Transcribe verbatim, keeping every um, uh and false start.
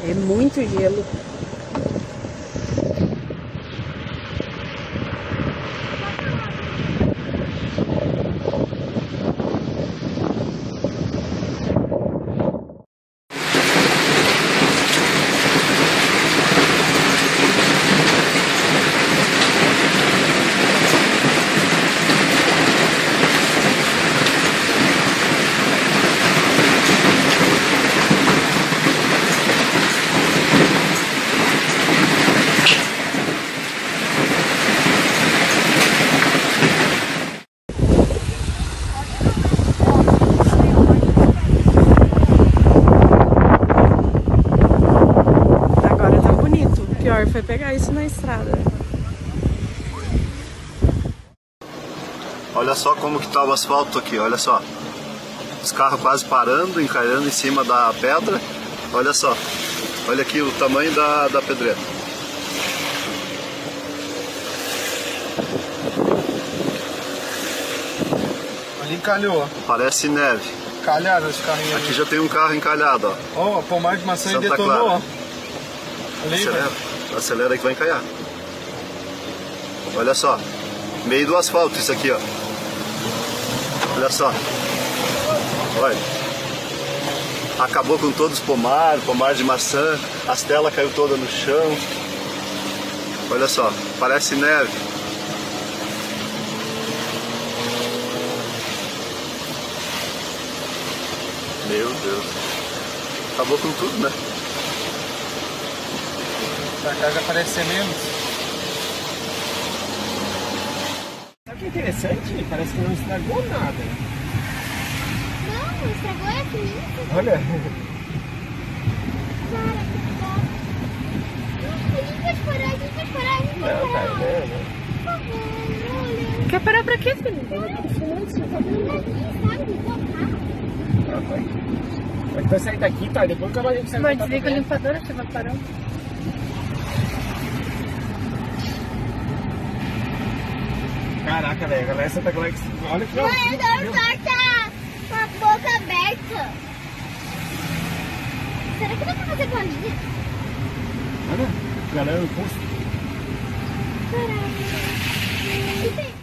É muito gelo. Foi pegar isso na estrada. Olha só como que tá o asfalto aqui, olha só. Os carros quase parando, encalhando em cima da pedra. Olha só, olha aqui o tamanho da, da pedreira. Ali encalhou. Parece neve. Encalhado esse carrinho. Aqui ali já tem um carro encalhado, ó. Ó, oh, pomar de maçã e detonou, Clara. ó. Ali, acelera, acelera aí que vai encalhar. Olha só, meio do asfalto isso aqui, ó. Olha só. Olha. Acabou com todos os pomar, pomar de maçã, as telas caiu toda no chão. Olha só, parece neve. Meu Deus. Acabou com tudo, né? A casa parece ser menos. Sabe o que é interessante? Parece que não estragou nada. Não, estragou é assim. Olha. A gente pode parar, a gente pode parar, a gente pode Não, parar. cara, não, não. Por favor, olha. Quer parar pra quê, filho? Olha, tá filmando, você tá vendo aqui, sabe? Tocar. Ah, vai. A gente vai sair daqui, tá? Depois que a gente sai Mas daqui. desliga o limpador, você vai parar. Caraca, velho, a galera Santa Clara, olha que O moedor tá com a boca aberta. Será que dá pra fazer bolinha? Olha, galera, o posto. Caraca. E tem...